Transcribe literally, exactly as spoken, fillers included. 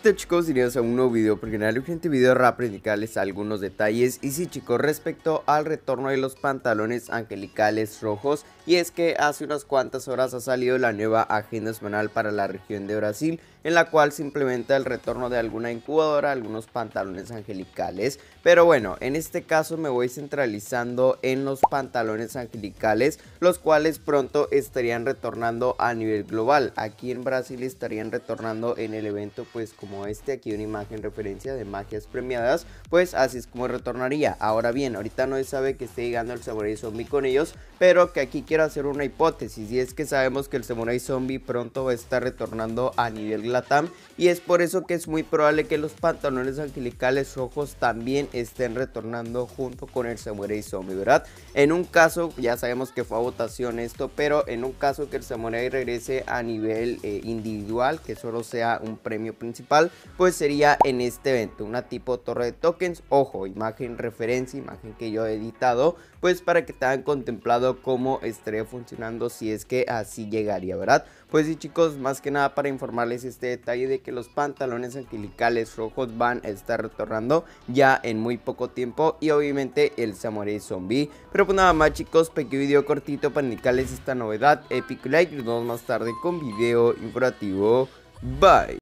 tal, chicos? Bienvenidos a un nuevo video, porque en el siguiente video rap indicarles algunos detalles. Y sí, chicos, respecto al retorno de los pantalones angelicales rojos, y es que hace unas cuantas horas ha salido la nueva agenda semanal para la región de Brasil, en la cual se implementa el retorno de alguna incubadora, algunos pantalones angelicales. Pero bueno, en este caso me voy centralizando en los pantalones angelicales, los cuales pronto estarían retornando a nivel global. Aquí en Brasil estarían retornando en el evento, pues como este, aquí una imagen referencia de magias premiadas, pues así es como retornaría. Ahora bien, ahorita no se sabe que esté llegando el Samurai Zombie con ellos, pero que aquí quiero hacer una hipótesis, y es que sabemos que el Samurai Zombie pronto va a estar retornando a nivel Latam, y es por eso que es muy probable que los pantalones angelicales rojos también estén retornando junto con el Samurai Zombie, ¿verdad? En un caso, ya sabemos que fue a votación esto, pero en un caso que el Samurai regrese a nivel eh, individual, que solo sea un premio principal, pues sería en este evento, una tipo torre de tokens. Ojo, imagen referencia, imagen que yo he editado, pues para que tengan contemplado cómo estaría funcionando si es que así llegaría, ¿verdad? Pues sí, chicos, más que nada para informarles este detalle de que los pantalones angelicales rojos van a estar retornando ya en muy poco tiempo, y obviamente el Samurai Zombie. Pero pues nada más, chicos, pequeño video cortito para indicarles esta novedad. Epic like, y nos vemos más tarde con video informativo. Bye.